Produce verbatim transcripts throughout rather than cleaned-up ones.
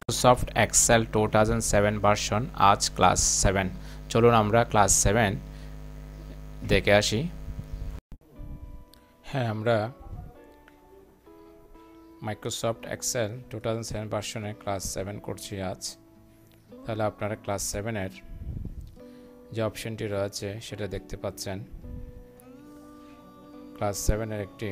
Microsoft Excel two thousand seven version, আজ class seven. চলুন আমরা ক্লাস সেভেন দেখে আসি। হ্যাঁ, আমরা Microsoft Excel two thousand seven ভার্সনে ক্লাস সেভেন করছি আজ। তাহলে আপনারা ক্লাস সেভেনের যে অপশনটি রয়েছে সেটা দেখতে পাচ্ছেন। ক্লাস সেভেনের একটি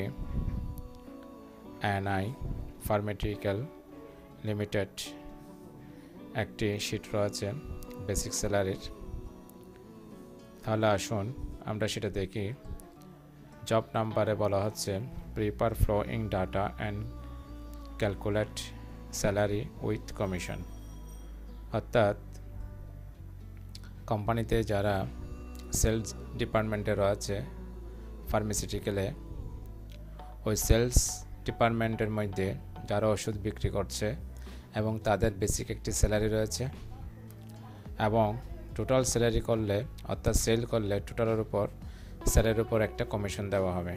এনআই ফার্মাটিক্যাল লিমিটেড একটি শিট রয়েছে বেসিক স্যালারির। তাহলে আসুন আমরা সেটা দেখি। জব নাম্বারে বলা হচ্ছে prepare flowing data and calculate salary with commission. অর্থাৎ কোম্পানিতে যারা সেলস ডিপার্টমেন্টে রয়েছে ফার্মাসিউটিক্যালে, ওই সেলস ডিপার্টমেন্টের মধ্যে যারা ওষুধ বিক্রি করছে এবং তাদের বেসিক একটি স্যালারি রয়েছে, এবং টোটাল স্যালারি করলে অর্থাৎ সেল করলে টোটালের উপর স্যালারির উপর একটা কমিশন দেওয়া হবে।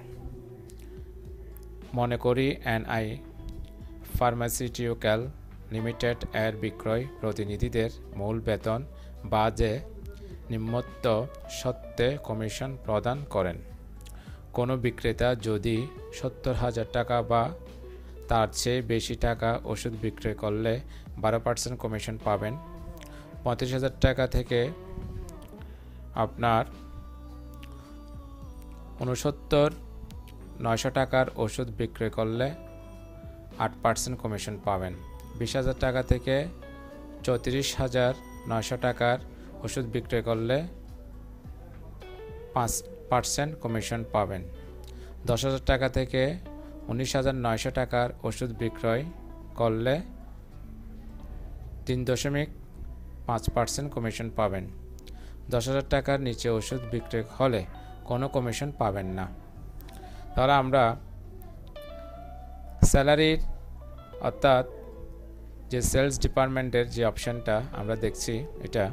মনে করি এনআই ফার্মাসিউটিক্যাল লিমিটেড এর বিক্রয় প্রতিনিধিদের মূল বেতন বাদে নিম্নোক্ত সত্ত্বে কমিশন প্রদান করেন। কোনো বিক্রেতা যদি সত্তর হাজার টাকা বা তার চেয়ে বেশি টাকা ওষুধ বিক্রয় করলে বারো পার্সেন্ট কমিশন পাবেন। পঁয়ত্রিশ হাজার টাকা থেকে আপনার উনসত্তর নয়শো টাকার ওষুধ বিক্রয় করলে আট পার্সেন্ট কমিশন পাবেন। বিশ হাজার টাকা থেকে চৌত্রিশ হাজার নয়শো টাকার ওষুধ বিক্রয় করলে পাঁচ পার্সেন্ট কমিশন পাবেন। দশ হাজার টাকা থেকে উনিশ হাজার নয়শো টাকার ওষুধ বিক্রয় করলে তিন দশমিক পাঁচ পার্সেন্ট কমিশন পাবেন। দশ হাজার টাকার নিচে ওষুধ বিক্রয় হলে কোনো কমিশন পাবেন না। তাহলে আমরা স্যালারির অর্থাৎ যে সেলস ডিপার্টমেন্টের যে অপশানটা আমরা দেখছি, এটা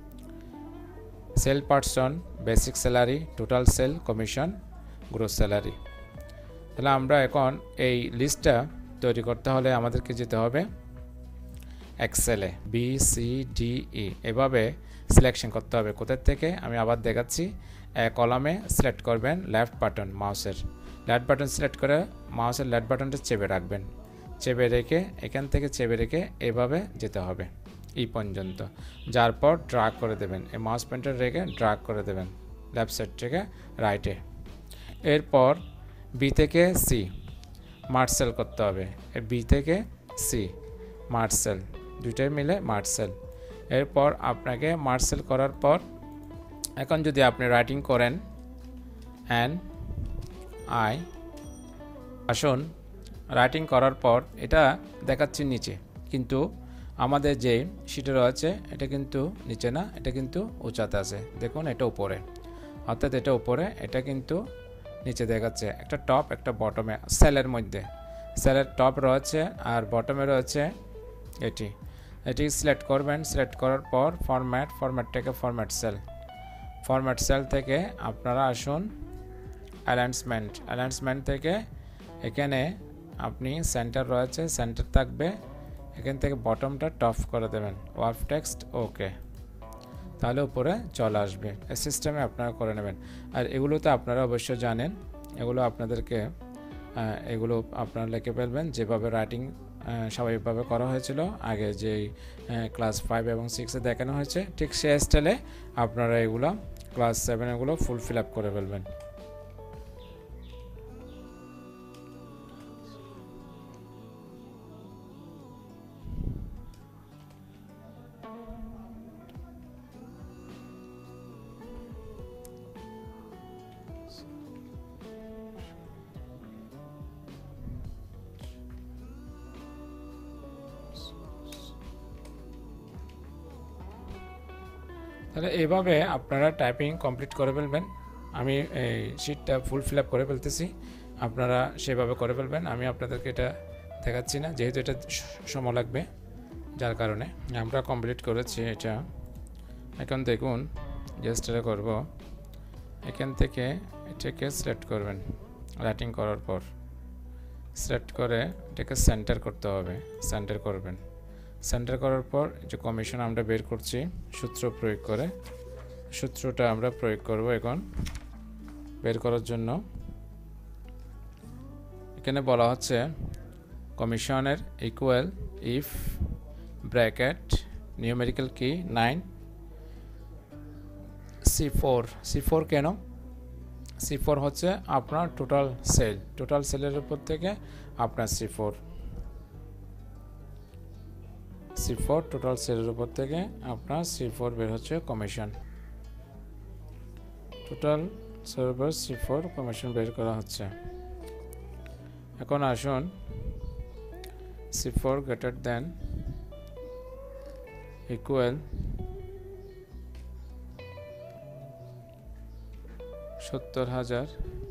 sale person basic salary, total sale, commission, gross salary. তাহলে আমরা এখন এই লিস্টটা তৈরি করতে হলে আমাদেরকে যেতে হবে এক্সেলে, বি সি ডি ই এভাবে সিলেকশন করতে হবে। কোথার থেকে আমি আবার দেখাচ্ছি। কলামে সিলেক্ট করবেন লেফট বাটন, মাউসের লেফট বাটন সিলেক্ট করে মাউসের লেফট বাটনটা চেপে রাখবেন। চেপে রেখে এখান থেকে চেপে রেখে এভাবে যেতে হবে এই পর্যন্ত, যার পর ড্রাগ করে দেবেন। এই মাউস পয়েন্টার রেখে ড্রাগ করে দেবেন লেফট সাইড থেকে রাইটে। এরপর বি থেকে সি মার্সেল করতে হবে। বি থেকে সি মার্সেল, দুইটাই মিলে মার্সেল। এরপর আপনাকে মার্সেল করার পর এখন যদি আপনি রাইটিং করেন এন আই, আসুন রাইটিং করার পর এটা দেখাচ্ছি নিচে, কিন্তু আমাদের যে শিটে রয়েছে এটা কিন্তু নিচে না, এটা কিন্তু উঁচাতে আছে। দেখুন এটা উপরে, অর্থাৎ এটা উপরে, এটা কিন্তু নিচে দেখাচ্ছে। একটা টপ একটা বটমে, সেলের মধ্যে সেলের টপ রয়েছে আর বটমে রয়েছে এটি। এটি সিলেক্ট করবেন। সিলেক্ট করার পর ফরম্যাট, ফরম্যাট থেকে ফরম্যাট সেল, ফরম্যাট সেল থেকে আপনারা আসুন অ্যালাইনমেন্ট, অ্যালাইনমেন্ট থেকে এখানে আপনি সেন্টার রয়েছে, সেন্টার থাকবে, এখান থেকে বটমটা টপ করে দেবেন, ওয়ার্ক টেক্সট ওকে, তাহলে উপরে চলে আসবে। এই সিস্টেমে আপনারা করে নেবেন। আর এগুলো তো আপনারা অবশ্যই জানেন, এগুলো আপনাদেরকে এগুলো আপনারা লিখে ফেলবেন যেভাবে রাইটিং স্বাভাবিকভাবে করা হয়েছিল আগে, যেই ক্লাস ফাইভ এবং সিক্সে দেখানো হয়েছে, ঠিক সে স্টাইলে আপনারা এগুলো ক্লাস সেভেন এগুলো ফুল ফিল আপ করে ফেলবেন। তাহলে এইভাবে আপনারা টাইপিং কমপ্লিট করে ফেলবেন। আমি এই শিটটা ফুল ফিল আপ করে ফেলতেছি, আপনারা সেভাবে করে ফেলবেন। আমি আপনাদেরকে এটা দেখাচ্ছি না, যেহেতু এটা সময় লাগবে, যার কারণে আমরা কমপ্লিট করেছি এটা। এখন দেখুন জাস্ট এটা করবো, এখান থেকে এটাকে সিলেক্ট করবেন। রাইটিং করার পর সিলেক্ট করে এটাকে সেন্টার করতে হবে, সেন্টার করবেন। সেন্টার করার পর যে কমিশন আমরা বের করছি সূত্র প্রয়োগ করে, সূত্রটা আমরা প্রয়োগ করব এখন বের করার জন্য। এখানে বলা হচ্ছে কমিশনের ইকুয়াল ইফ ব্র্যাকেট নিউমেরিক্যাল কি nine C four. C four কেন? সি ফোর হচ্ছে আপনার টোটাল সেল, টোটাল সেলের উপর থেকে আপনার C four C four total সেলের উপর থেকে আপনার সি ফোর বের হচ্ছে কমিশন। টোটাল সেলের উপর সি ফোর কমিশন বের করা হচ্ছে। এখন আসুন C four greater than equal সত্তর হাজার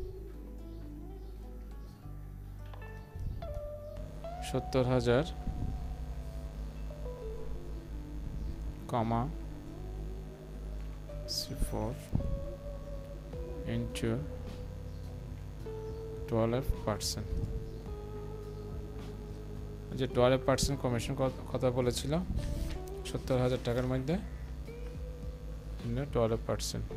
সত্তর হাজার comma C four into twelve percent. যে টুয়েলভ পার্সেন্ট কমিশন কথা বলেছিল সত্তর হাজার টাকার মধ্যে টুয়েলভ পার্সেন্ট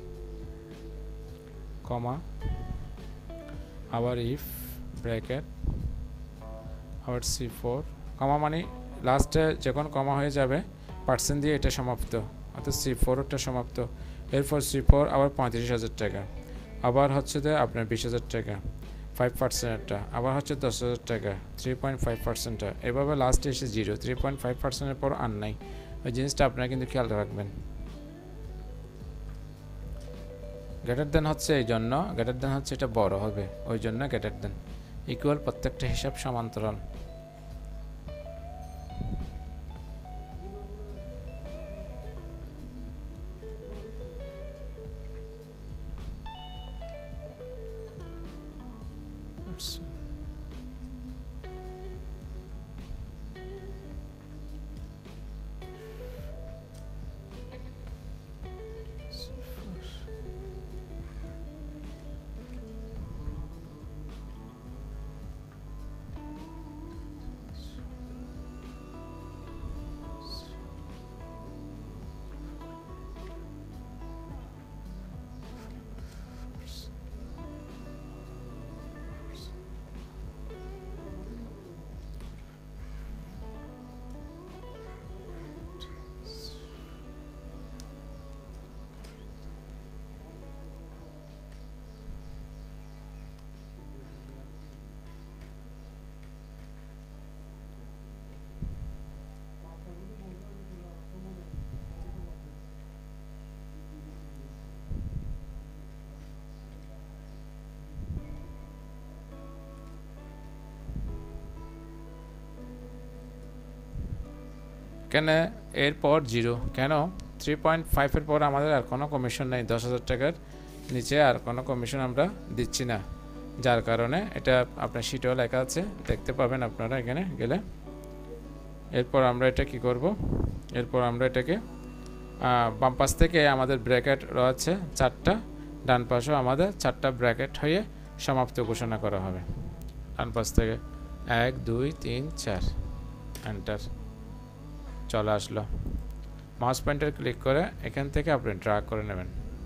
কমা আবার ইফ ব্র্যাকেট আবার সি ফোর কমা মানে লাস্টে যখন কমা হয়ে যাবে পার্সেন্ট দিয়ে এটা সমাপ্ত, অর্থাৎ সি ফোরটা সমাপ্ত। এরপর সি ফোর আবার পঁয়ত্রিশ হাজার টাকা, আবার হচ্ছে যে আপনার বিশ হাজার টাকা ফাইভ পার্সেন্টটা, আবার হচ্ছে দশ হাজার টাকা থ্রি পয়েন্ট ফাইভ পার্সেন্টটা, এভাবে লাস্টে এসে জিরো। থ্রি পয়েন্ট ফাইভ পার্সেন্টের পর আর নাই, ওই জিনিসটা আপনারা কিন্তু খেয়াল রাখবেন। গ্রেটার দেন হচ্ছে এই জন্য, গ্রেটার দেন হচ্ছে এটা বড় হবে ওই জন্য গ্রেটার দেন। ইকুয়াল প্রত্যেকটা হিসাব সমান্তরাল। কেন এরপর জিরো? কেন থ্রি পয়েন্ট ফাইভের পর আমাদের আর কোনো কমিশন নেই, দশ হাজার টাকার নিচে আর কোনো কমিশন আমরা দিচ্ছি না, যার কারণে এটা আপনার শিটেও লেখা আছে, দেখতে পাবেন আপনারা এখানে গেলে। এরপর আমরা এটা কি করব? এরপর আমরা এটাকে বাম পাশ থেকে আমাদের ব্র্যাকেট রয়েছে চারটা, ডান পাশেও আমাদের চারটা ব্র্যাকেট হয়ে সমাপ্ত ঘোষণা করা হবে। ডান পাশ থেকে এক দুই তিন চার, এন্টার চলে আসলো। মাউস পয়েন্টার ক্লিক করে এখান থেকে আপনি ড্র্যাগ করে নেবেন,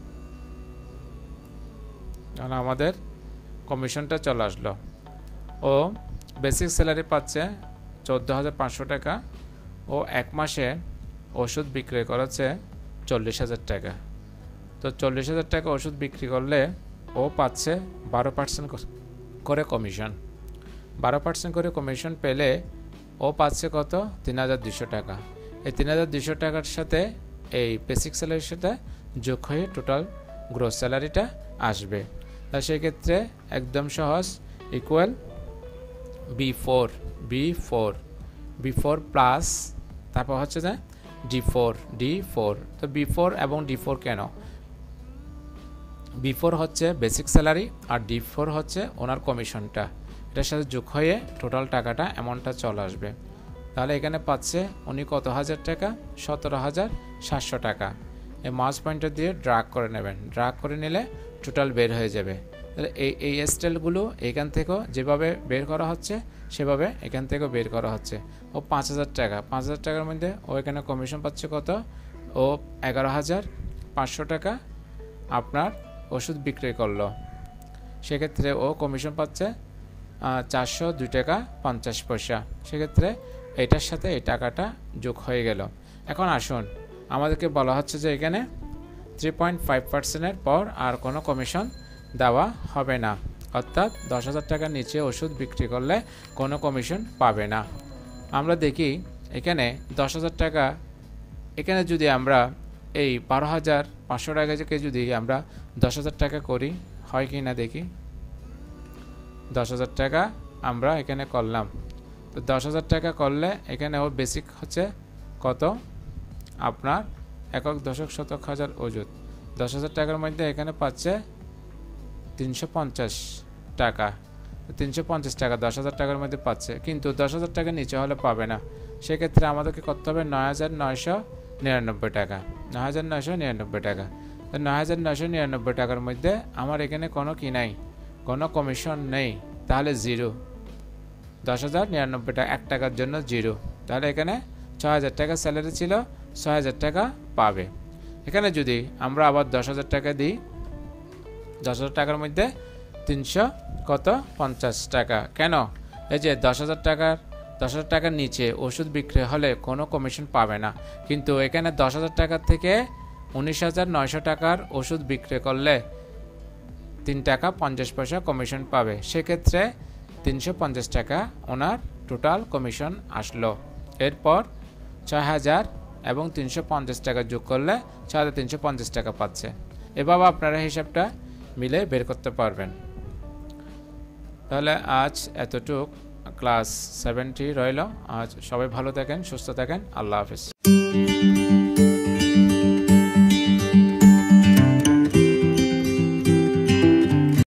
কারণ আমাদের কমিশনটা চলে আসলো। ও বেসিক স্যালারি পাচ্ছে চোদ্দো হাজার পাঁচশো টাকা, ও এক মাসে ওষুধ বিক্রি করেছে চল্লিশ হাজার টাকা। তো চল্লিশ হাজার টাকা ওষুধ বিক্রি করলে ও পাচ্ছে বারো পার্সেন্ট করে কমিশন। বারো পার্সেন্ট করে কমিশন পেলে ও পাচ্ছে কত? তিন হাজার দুশো টাকা। এই তিন হাজার দুশো টাকার সাথে এই বেসিক স্যালারির সাথে যোগ হয়ে টোটাল গ্রোস স্যালারিটা আসবে। তা সেক্ষেত্রে একদম সহজ, equal B four B four B four plus তারপর হচ্ছে যে ডি ফোর ডি ফোর। তো বি ফোর এবং ডি ফোর কেন? বি ফোর হচ্ছে বেসিক স্যালারি আর ডি ফোর হচ্ছে ওনার কমিশনটা, এটার সাথে যোগ হয়ে টোটাল টাকাটা অ্যামাউন্টটা চলে আসবে। তাহলে এখানে পাচ্ছে উনি কত হাজার টাকা? সতেরো হাজার সাতশো টাকা। এই মাউস পয়েন্টার দিয়ে ড্র্যাগ করে নেবেন, ড্র্যাগ করে নিলে টোটাল বের হয়ে যাবে। তাহলে এই এই স্টাইলগুলো এখান থেকেও যেভাবে বের করা হচ্ছে সেভাবে এখান থেকেও বের করা হচ্ছে। ও পাঁচ হাজার টাকা পাঁচ হাজার টাকার মধ্যে ও এখানে কমিশন পাচ্ছে কত, ও এগারো হাজার পাঁচশো টাকা আপনার ওষুধ বিক্রি করলো, সেক্ষেত্রে ও কমিশন পাচ্ছে চারশো দুই টাকা পঞ্চাশ পয়সা। সেক্ষেত্রে এটার সাথে এই টাকাটা যোগ হয়ে গেল। এখন আসুন, আমাদেরকে বলা হচ্ছে যে এখানে থ্রি পয়েন্ট ফাইভ পার্সেন্টের পর আর কোনো কমিশন দেওয়া হবে না, অর্থাৎ দশ হাজার টাকার নিচে ওষুধ বিক্রি করলে কোনো কমিশন পাবে না। আমরা দেখি এখানে দশ হাজার টাকা, এখানে যদি আমরা এই বারো হাজার পাঁচশো টাকাকে যদি আমরা দশ হাজার টাকা করি হয় কি না দেখি। দশ হাজার টাকা আমরা এখানে করলাম, তো দশ হাজার টাকা করলে এখানে ও বেসিক হচ্ছে কত আপনার একক দশক শতক হাজার ওষুধ, দশ হাজার টাকার মধ্যে এখানে পাচ্ছে তিনশো পঞ্চাশ টাকা, তিনশো পঞ্চাশ টাকা দশ হাজার টাকার মধ্যে পাচ্ছে, কিন্তু দশ হাজার টাকা নিচে হলে পাবে না। সেক্ষেত্রে আমাদেরকে করতে হবে নয় হাজার নয়শো নিরানব্বই টাকা, নয় হাজার নয়শো নিরানব্বই টাকা। তো নয় হাজার নয়শো নিরানব্বই টাকার মধ্যে আমার এখানে কোনো কি নাই, কোনো কমিশন নেই, তাহলে জিরো। দশ হাজার নিরানব্বই টাকা এক টাকার জন্য জিরো, তাহলে এখানে ছয় হাজার টাকা স্যালারি ছিল, ছয় হাজার টাকা পাবে। এখানে যদি আমরা আবার দশ হাজার টাকা দিই, দশ হাজার টাকার মধ্যে তিনশো কত পঞ্চাশ টাকা, কেন এই যে দশ হাজার টাকার দশ হাজার টাকার নিচে ওষুধ বিক্রি হলে কোনো কমিশন পাবে না, কিন্তু এখানে দশ হাজার টাকার থেকে উনিশ হাজার নয়শো টাকার ওষুধ বিক্রি করলে তিন টাকা পঞ্চাশ পয়সা কমিশন পাবে। সেক্ষেত্রে তিনশো পঞ্চাশ টাকা ওনার টোটাল কমিশন আসলো। এরপর ছয় হাজার এবং তিনশো পঞ্চাশ টাকা যোগ করলে ছয় হাজার তিনশো পঞ্চাশ টাকা পাচ্ছে। এভাবে আপনারা হিসাবটা মিলে বের করতে পারবেন। তাহলে আজ এতটুক ক্লাস সেভেনটি রইল। আজ সবাই ভালো থাকেন, সুস্থ থাকেন, আল্লাহ হাফিজ।